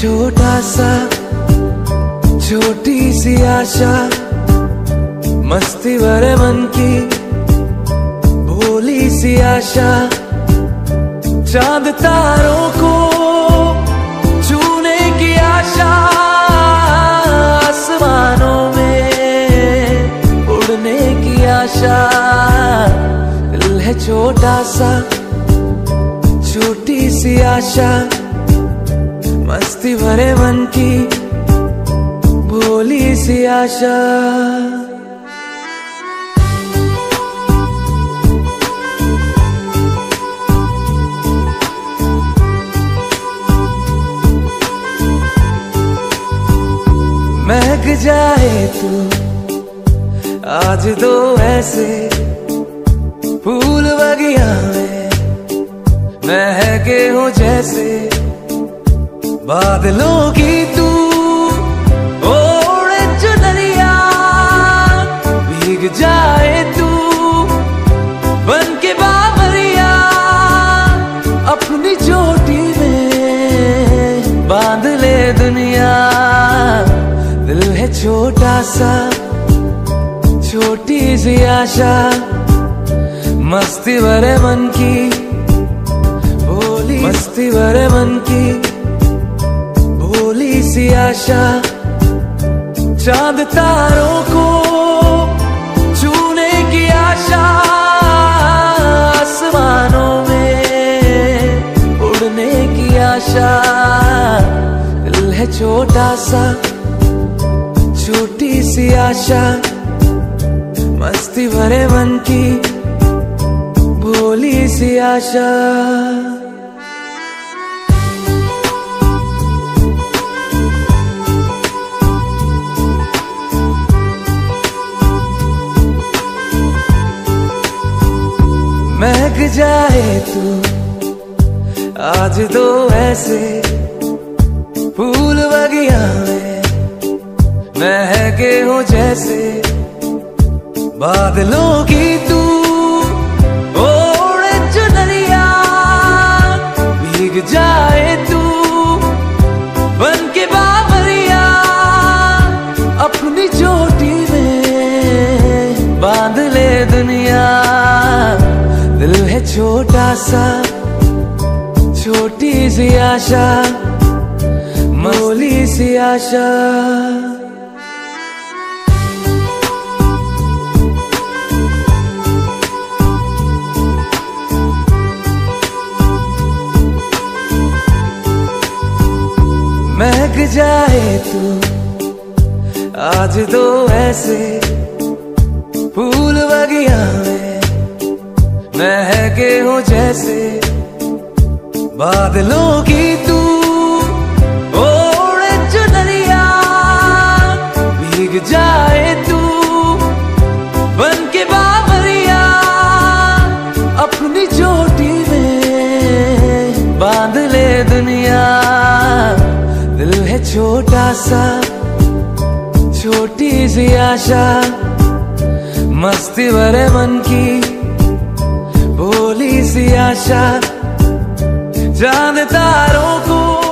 छोटा सा, छोटी सी आशा, मस्ती भरे मन की भोली सी आशा, चांद तारों को छूने की आशा, आसमानों में उड़ने की आशा। दिल है छोटा सा, छोटी सी आशा, मस्ती भरे मन की भोली सी आशा। महक जाए तू आज तो ऐसे फूल बगिया में, महके हो जैसे बादलों की तू ओढ़े चुनरिया। भीग जाए तू बन के बाबरिया, अपनी चोटी में बांध ले दुनिया। दिल है छोटा सा, छोटी सी आशा, मस्ती भरे मन की भोली, मस्ती भरे मन की भोली सी आशा, चांद तारों को छूने की आशा, आसमानों में उड़ने की आशा। दिल है छोटा सा, छोटी सी आशा, मस्ती भरे मन की भोली सी आशा। महक जाए तू आज तो ऐसे फूल बगिया में, महके हो जैसे बादलों की तू ओढ़े चुनरिया। भीग जाए तू बन के बाबरिया, अपनी चोटी में बांध ले दुनिया। दिल है छोटा सा, छोटी सी आशा, भोली सी आशा। महक जाए तू आज तो ऐसे फूल बगिया में, महके हो जैसे बादलों की तू ओढ़े चुनरिया। भीग जाए तू बन के बाबरिया, अपनी चोटी में बांध ले दुनिया। दिल है छोटा सा, छोटी सी आशा, मस्ती भरे मन की भोली सी आशा, चांद तारों को